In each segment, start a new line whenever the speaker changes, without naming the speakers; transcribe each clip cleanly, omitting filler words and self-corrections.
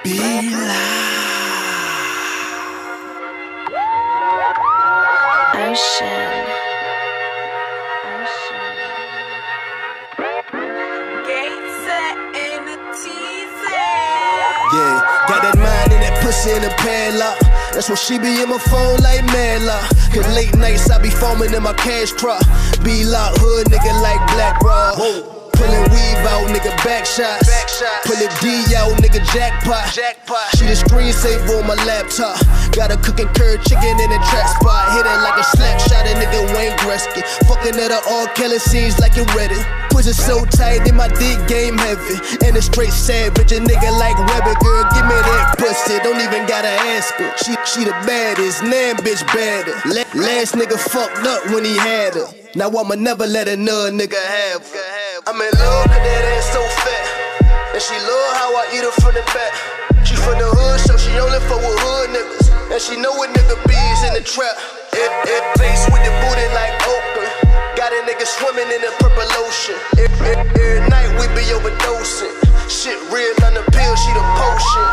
B.Locke. Ocean.
Yeah, got that mind and that pussy in a padlock. That's when she be in my phone like Madlock. Cause late nights I be foaming in my cash crop. B.Locke hood nigga like Black Raw. Pullin' weave out, nigga, back shots. Pullin' D out, nigga, jackpot. She the screensaver on my laptop. Got a cooking curd chicken in a trap spot. Hit it like a slap shot, a nigga Wayne Gretzky. Fucking at her all killing scenes like it Reddit. Pussy so tight in my dick game heavy. And a straight savage, a nigga like Webber. Girl, give me that pussy, don't even gotta ask her. She the baddest, nan bitch badder. Last nigga fucked up when he had her. Now I'ma never let another nigga have her. I'm in love cause that ass so fat. And she love how I eat her from the back. She from the hood, so she only fuck with hood niggas. And she know what nigga bees in the trap. It face with the booty like Oakland. Got a nigga swimming in the purple ocean. Every night we be overdosing. Shit real on the pill, she the potion.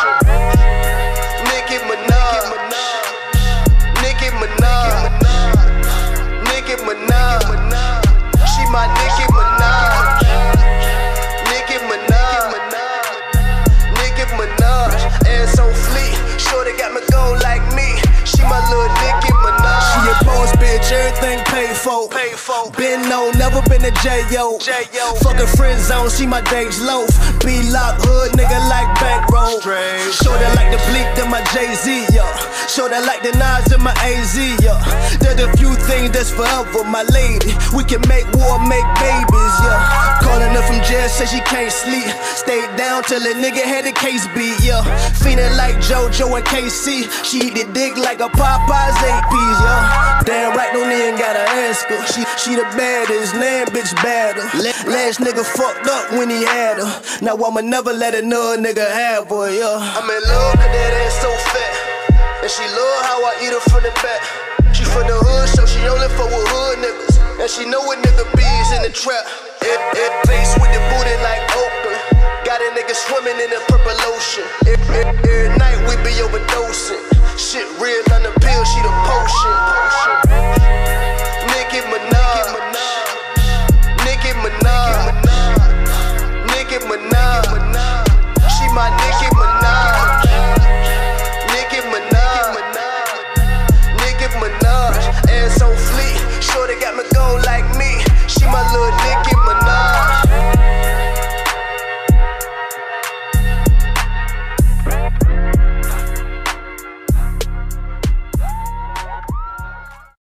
Nicki Minaj. Nicki Minaj. Nicki Minaj. She my Nicki Minaj. Nicki Minaj. Nicki Minaj. Ass on fleek. Shorty got me going like me. She my little Nicki Minaj. She a boss bitch, everything paid for. Been known, never been a J.O. Fucking friend zone, see my days low. B.Locke hood, nigga like bankroll. Shorty like the bleak to my Jay-Z, yo. Shorty like the Nas in my AZ, yo. There's a few things that's forever, my lady. We can make war, make babies, yo. Calling her from jail, say she can't sleep. Stayed down till a nigga had a case beat, yo. Feeling like JoJo and KC. She eat the dick like a Popeye's APs, yo. Damn right, don't even gotta ask her. She the baddest, nan bitch badder. Last nigga fucked up when he had her. Now I'ma never let another nigga have her, yo. I'm in love cause that ass so fat. And she love how I eat her from the back. She from the hood, so she only fuck with hood niggas. And she know what nigga bees in the trap. It face with the booty like Oakland. Got a nigga swimming in the purple ocean. Every night we be overdosing. Shit real on the pill, she the potion.